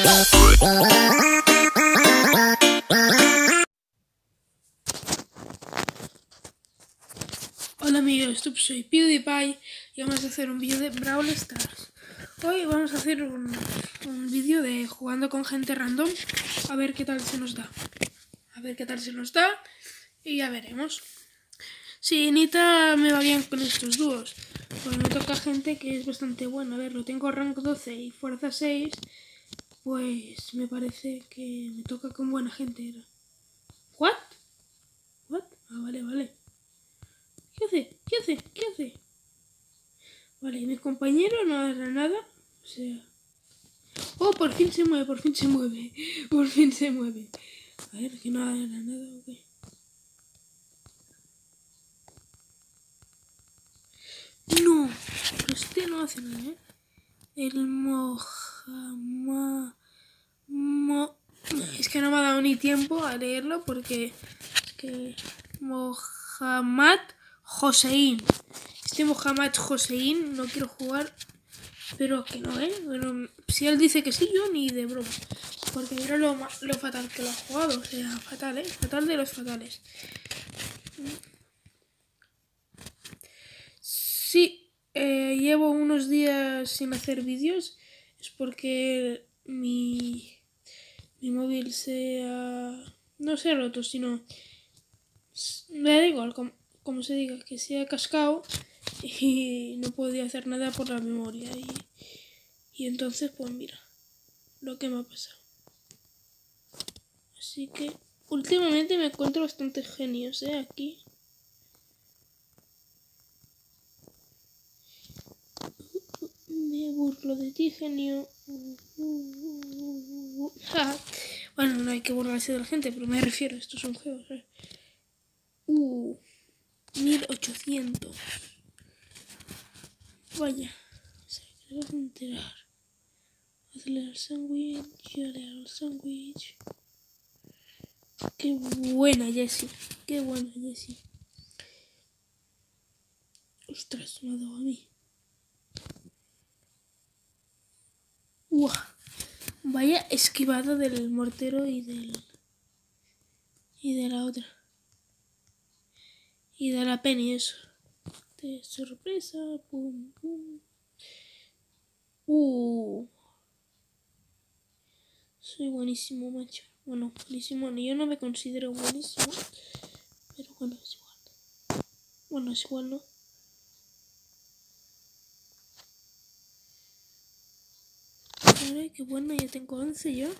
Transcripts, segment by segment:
Hola amigos, soy PewDiePie y vamos a hacer un vídeo de Brawl Stars. Hoy vamos a hacer un vídeo de jugando con gente random, a ver qué tal se nos da. Y ya veremos. Si Nita me va bien con estos dúos, pues me toca gente que es bastante buena. A ver, lo tengo rank 12 y fuerza 6, pues me parece que me toca con buena gente. ¿What? Ah, vale. ¿Qué hace? Vale, mi compañero no hará nada. O sea... Oh, por fin se mueve. A ver, que no hará nada, ok. No, pero este no hace nada, ¿eh? El Es que no me ha dado ni tiempo a leerlo porque... Es que... Mohammad Hossein. Este Mohammad Hossein no quiero jugar... Pero que no, ¿eh? Pero si él dice que sí, yo ni de broma. Porque mira lo fatal que lo ha jugado. O sea, fatal, ¿eh? Fatal de los fatales. Sí, llevo unos días sin hacer vídeos. Es porque mi móvil no se ha roto, sino... Me da igual, como se diga, que se ha cascado. Y no podía hacer nada por la memoria. Y entonces, pues mira, lo que me ha pasado. Así que últimamente me encuentro bastante genios, aquí. Me burlo de ti, genio. Bueno, no hay que burlarse de la gente, pero me refiero, esto es un juego, ¿sabes? 1800. Vaya, se te vas a enterar. Hazle al sándwich, Qué buena Jessie. Ostras, me ha dado a mí. Vaya esquivada del mortero y de la otra. Y de la Penny, eso. De sorpresa, pum. Soy buenísimo, macho. Bueno, buenísimo, yo no me considero buenísimo. Pero bueno, es igual. Bueno, es igual, ¿no? Vale, qué bueno, ya tengo 11 ya.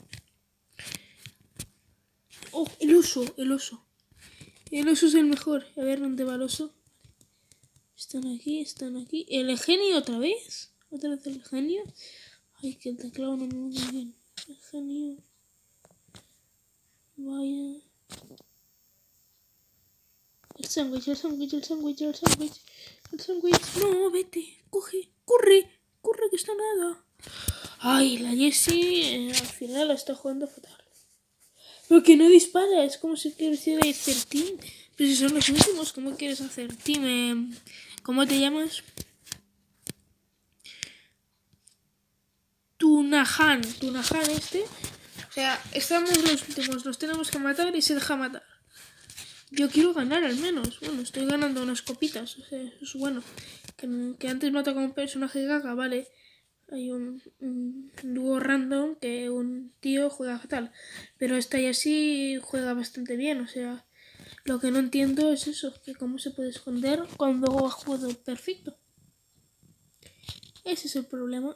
Oh, el oso. El oso es el mejor. A ver, ¿dónde va el oso? Están aquí. ¿El genio otra vez? ¿Otra vez el genio? Ay, que el teclado no me va muy bien. El genio. Vaya. El sándwich. No, vete. Corre, que está nada. Ay, la Jessie al final la está jugando fatal. Pero que no dispara, es como si quisiera hacer team. Pero si son los últimos, ¿cómo quieres hacer team? ¿Cómo te llamas? Tunahan este. O sea, estamos los últimos, los tenemos que matar y se deja matar. Yo quiero ganar al menos. Bueno, estoy ganando unas copitas. O sea, eso es bueno. Que antes mato con un personaje gaga, vale. Hay un dúo random que un tío juega fatal. Pero esta y así juega bastante bien. O sea, lo que no entiendo es eso. Que cómo se puede esconder cuando ha jugado perfecto. Ese es el problema.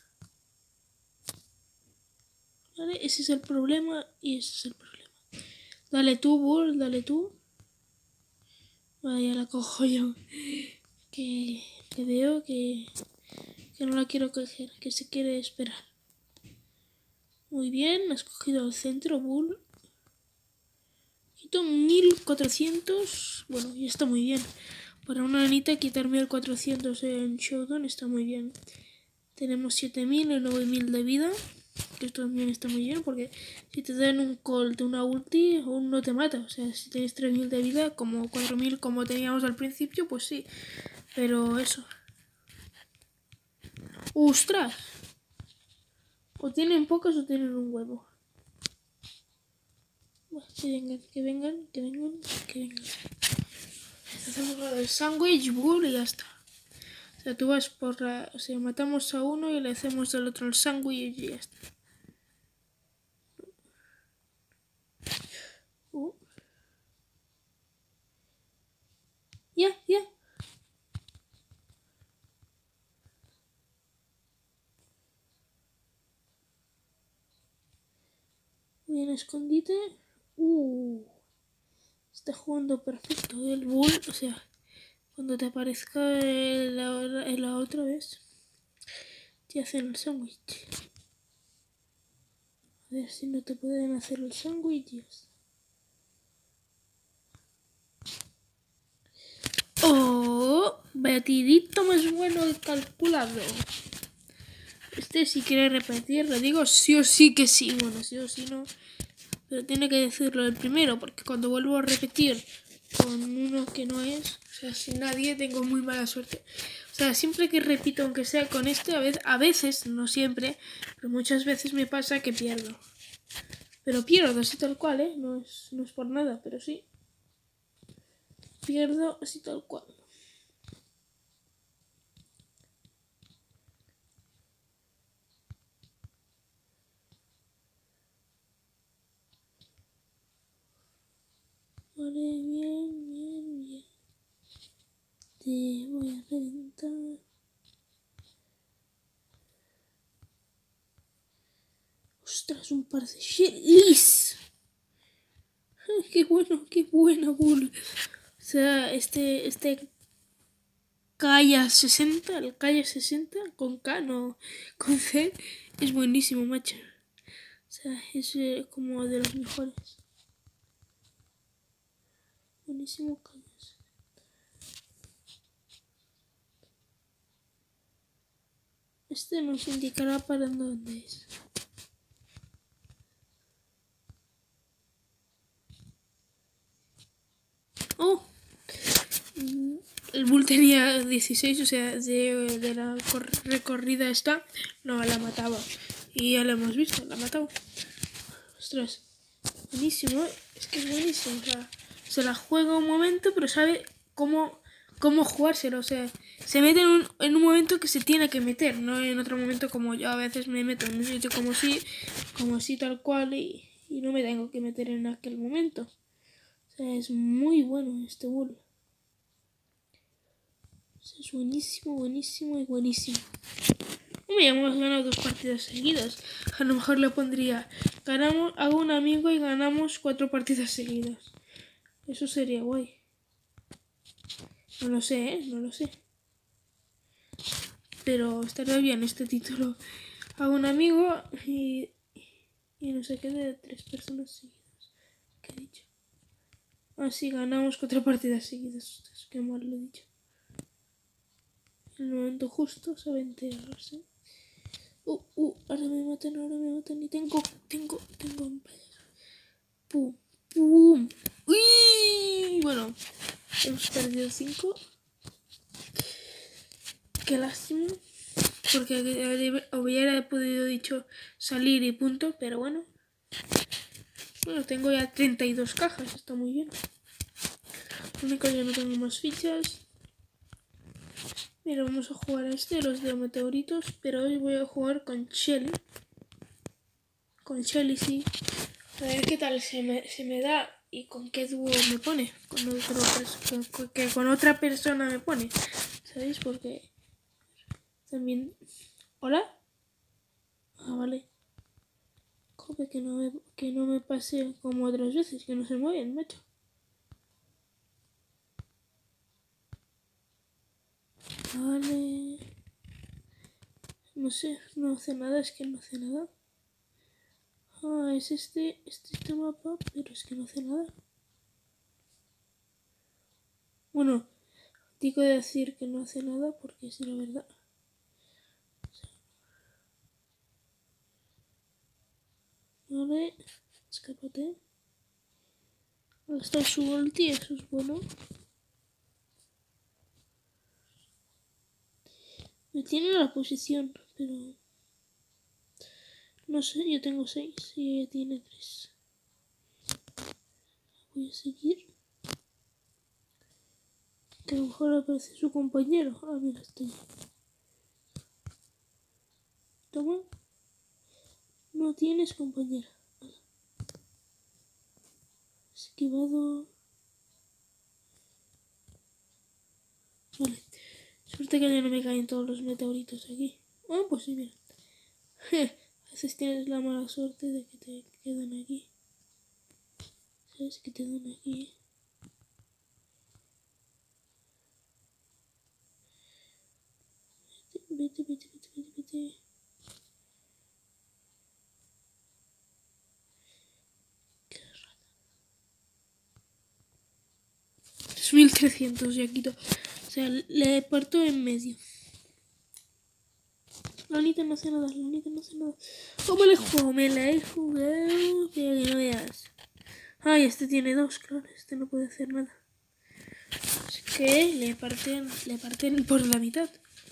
¿Vale? Ese es el problema y ese es el problema. Dale tú, Bull, dale tú. Vale, ya la cojo yo. Que veo que no la quiero coger, que se quiere esperar. Muy bien, has cogido el centro, Bull. Quito 1400. Bueno, ya está muy bien. Para una nanita quitar 1400 en Showdown está muy bien. Tenemos 7000 y 9000 de vida. Que esto también está muy bien porque si te dan un colt de una ulti aún no te mata. O sea, si tienes 3000 de vida, como 4000 como teníamos al principio, pues sí. Pero eso. ¡Ostras! O tienen pocas o tienen un huevo. Bueno, que vengan, que vengan, que vengan, que vengan. Hacemos lo del sándwich, bull y ya está. O sea, tú vas por la... O sea, matamos a uno y le hacemos al otro el sándwich y ya está. Ya, ya. Muy en escondite. Está jugando perfecto el bull. O sea, cuando te aparezca la otra vez, te hacen el sándwich. A ver si no te pueden hacer el sándwich. ¡Oh! Batidito más bueno del calculado. Este si quiere repetir, le digo sí o sí que sí. Bueno, sí o sí no. Pero tiene que decirlo el primero, porque cuando vuelvo a repetir con uno que no es, o sea, sin nadie, tengo muy mala suerte. O sea, siempre que repito, aunque sea con este, a veces, no siempre, pero muchas veces me pasa que pierdo. Pero pierdo así tal cual, ¿eh? No es por nada, pero sí. Pierdo así tal cual. Vale, bien, bien, bien. Te voy a reventar. Ostras, un par de shellies. Qué bueno, qué buena bull. O sea, este Kaya 60, el Kaya 60 con K, no con C, es buenísimo, macho. O sea, es como de los mejores. Buenísimo Kaya. Este nos indicará para dónde es. Oh, el bull tenía 16, o sea, de la recorrida esta, no la mataba. Y ya la hemos visto, la ha matado. Ostras, buenísimo, es que es buenísimo. O sea, se la juega un momento, pero sabe cómo jugárselo. O sea, se mete en un momento que se tiene que meter, no en otro momento como yo a veces me meto en un sitio como si tal cual y no me tengo que meter en aquel momento. O sea, es muy bueno este bull. O sea, es buenísimo, buenísimo y buenísimo. Hombre, ya hemos ganado 2 partidas seguidas. A lo mejor le pondría, hago un amigo y ganamos 4 partidas seguidas. Eso sería guay. No lo sé, no lo sé. Pero estaría bien este título. Hago un amigo y no sé qué de 3 personas seguidas. ¿Qué he dicho? Así ganamos 4 partidas seguidas. Ostras, qué mal lo he dicho. En el momento justo sabe enterarse. Ahora me matan y tengo pum, pum. Uy, bueno, hemos perdido 5. Qué lástima, porque hubiera podido dicho salir y punto, pero bueno. Bueno, tengo ya 32 cajas, está muy bien. Lo único que no tengo más fichas. Mira, vamos a jugar a los de meteoritos, pero hoy voy a jugar con Shelly. Con Shelly, sí. A ver qué tal se me da y con qué dúo me pone. Con otra persona me pone. ¿Sabéis? Porque también... ¿Hola? Ah, vale. Joder, que no me pase como otras veces, que no se mueven, macho. Vale. No sé, no hace nada, es que no hace nada. Ah, es este mapa, pero es que no hace nada. Bueno, digo de decir que no hace nada porque es la verdad. Vale, escápate. Hasta su ulti, eso es bueno. Me tiene la posición, pero No sé, yo tengo 6 y ella tiene 3. Voy a seguir. Que a lo mejor aparece su compañero. Ah, mira, está ahí. Toma. No tienes compañera. Esquivado. Vale. Suerte que ya no me caen todos los meteoritos aquí. Ah, pues sí, mira. A veces tienes la mala suerte de que te quedan aquí. ¿Sabes? Que te dan aquí. Vete, vete, vete, vete, vete. Qué rata. 3300 ya quito. O sea, le parto en medio. La Anita no hace nada, la Anita no hace nada. ¿Cómo me la juego? Me la he jugado. Que no veas. Ay, este tiene 2, claro. Este no puede hacer nada. Así que le parten por la mitad.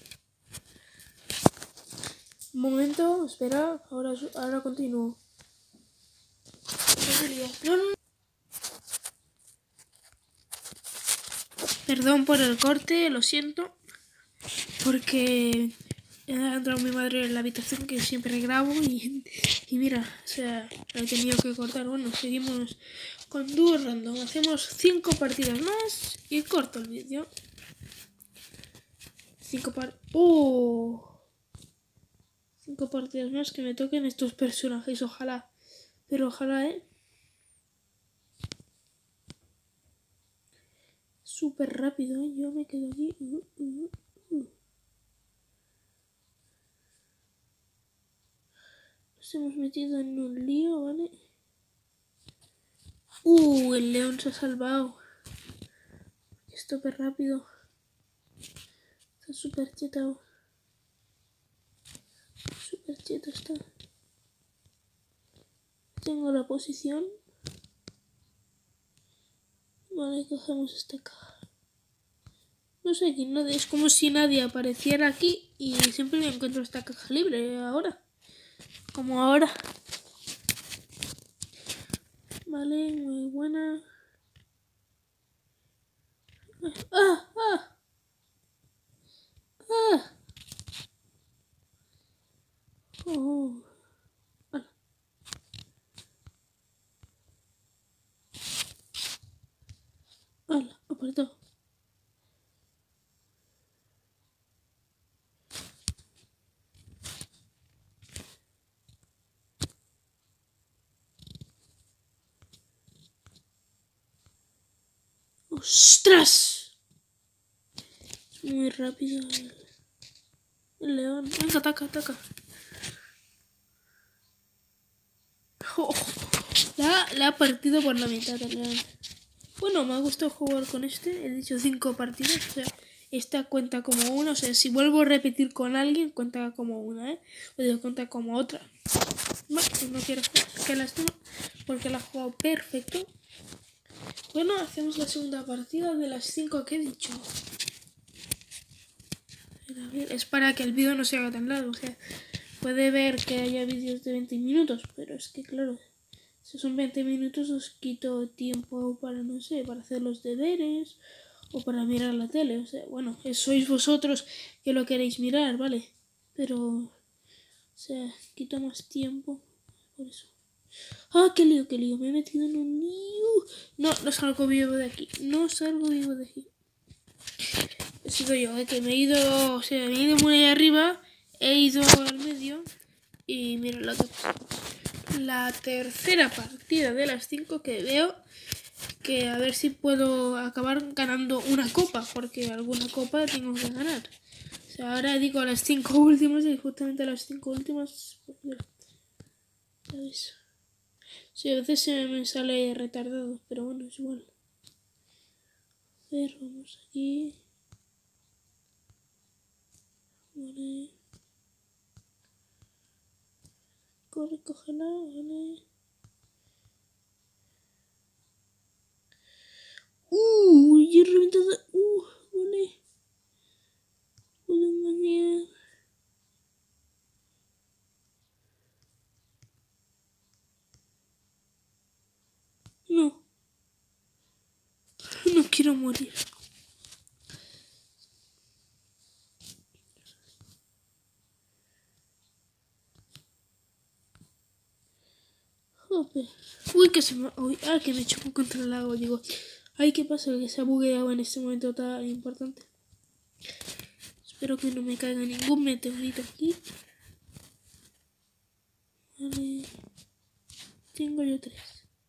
Un momento, espera. Ahora continúo. No, no. Perdón por el corte, lo siento. Porque ha entrado mi madre en la habitación que siempre grabo y mira, o sea, lo he tenido que cortar. Bueno, seguimos con dúo random. Hacemos 5 partidas más y corto el vídeo. 5 partidas más que me toquen estos personajes, ojalá. Pero ojalá, súper rápido, yo me quedo aquí. Nos hemos metido en un lío, ¿vale? El león se ha salvado. Es súper rápido. Está súper chetado. Súper cheto está. Tengo la posición. Vale, cogemos esta caja. No sé quién, no, es como si nadie apareciera aquí y siempre me encuentro esta caja libre ahora. Como ahora. Vale, muy buena. ¡Ah! ¡Ah! ¡Ah! ¡Oh! ¡Hala! ¡Hala! Apretado. ¡Ostras! Es muy rápido el león. Venga, ataca, ataca. Oh, la ha partido por la mitad el león. Bueno, me ha gustado jugar con este. He dicho 5 partidas. O sea, esta cuenta como una. O sea, si vuelvo a repetir con alguien, cuenta como una, ¿eh? O sea, cuenta como otra. Bueno, pues no quiero jugar. Qué lástima. Porque la he jugado perfecto. Bueno, hacemos la segunda partida de las 5 que he dicho. A ver, es para que el vídeo no se haga tan largo. O sea, puede ver que haya vídeos de 20 minutos. Pero es que, claro, si son 20 minutos os quito tiempo para, no sé, para hacer los deberes o para mirar la tele. O sea, bueno, sois vosotros que lo queréis mirar, ¿vale? Pero, o sea, quito más tiempo por eso. ¡Ah, qué lío, qué lío! Me he metido en un lío. No, no salgo vivo de aquí. No salgo vivo de aquí. He sido yo, que me he ido, o sea, me he ido muy allá arriba, he ido al medio y mira lo que pasa. La tercera partida de las 5 que veo que a ver si puedo acabar ganando una copa, porque alguna copa tengo que ganar. O sea, ahora digo las 5 últimas y justamente las 5 últimas, ¿sabes? Sí, a veces se me sale retardado, pero bueno, es igual. A ver, vamos aquí. Vale. Corre, cógela, vale. Y he reventado. Vale. Puedo engañar. quiero morir. Joder. Uy, que se me... Uy, que me choco contra el lago. Digo, ay, ¿qué pasa? Que se ha bugueado en este momento tan importante. Espero que no me caiga ningún meteorito aquí. Vale. Tengo yo 3.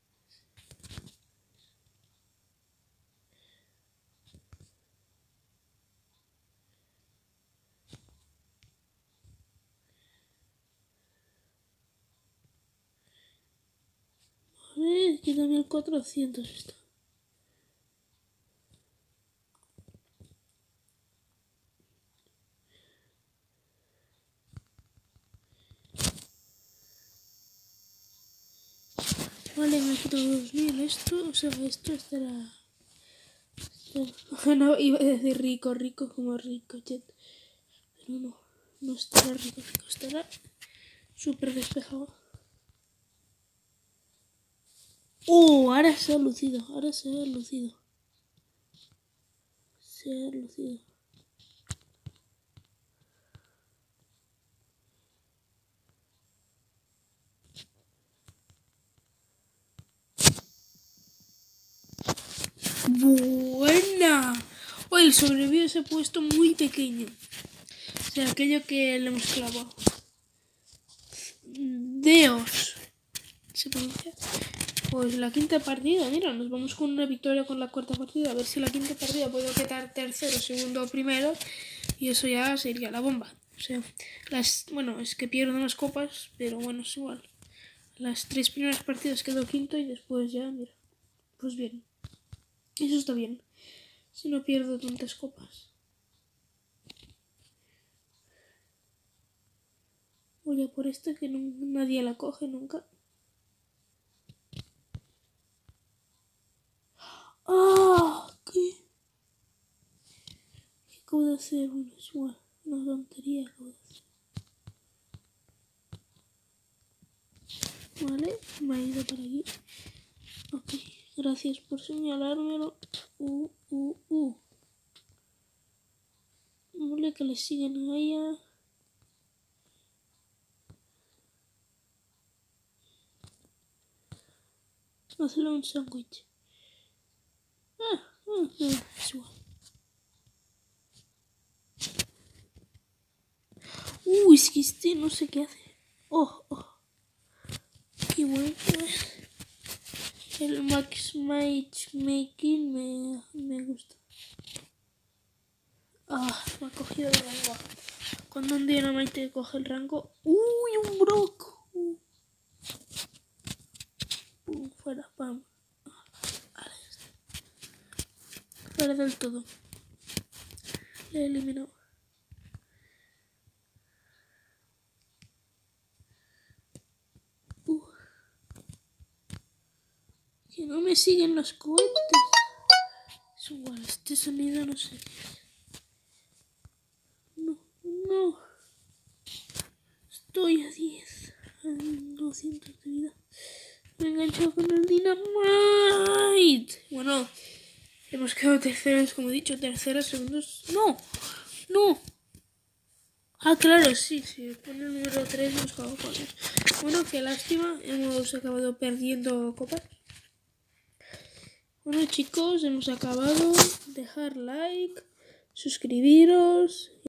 Vale, aquí también 400 está. Vale, me quito 2000. Esto, o sea, esto estará... No, iba a decir rico como Ricochet. Pero no, no estará rico, estará súper despejado. Oh, ahora se ha lucido, Se ha lucido. Buena. Oh, el sobreviviente se ha puesto muy pequeño. O sea, aquello que le hemos clavado. Dios. ¿Se pronuncia? Pues la quinta partida, mira, nos vamos con una victoria con la cuarta partida. A ver si la quinta partida puedo quedar tercero, segundo o primero. Y eso ya sería la bomba. O sea, bueno, es que pierdo unas copas, pero bueno, es igual. Las 3 primeras partidas quedo quinto y después ya, mira. Pues bien. Eso está bien. Si no pierdo tantas copas. Voy a por esta que nadie la coge nunca. ¡Ah! ¿Qué acabo de hacer? Bueno, es igual. Una tontería acabo de hacer. Vale, me ha ido por aquí. Ok, gracias por señalármelo. Vale, que le siguen a ella. Hazle un sándwich. Es igual. Es que este no sé qué hace. Oh. Qué bueno. El Max Matchmaking me gusta. Me ha cogido el rango. Cuando un Dynamite coge el rango. Un Brock. Fuera, pam. Vale. Fuera del todo. Le he eliminado. Que no me siguen los cohetes. Es igual, este sonido no sé. No. Estoy a 10. A 200 de vida. Me he enganchado con el Dynamite. Bueno, hemos quedado terceros, como he dicho, terceros, segundos. No. Claro, sí. Pone el número 3 hemos quedado con él. Bueno, qué lástima. Hemos acabado perdiendo copas. Bueno, chicos, hemos acabado. Dejar like, suscribiros.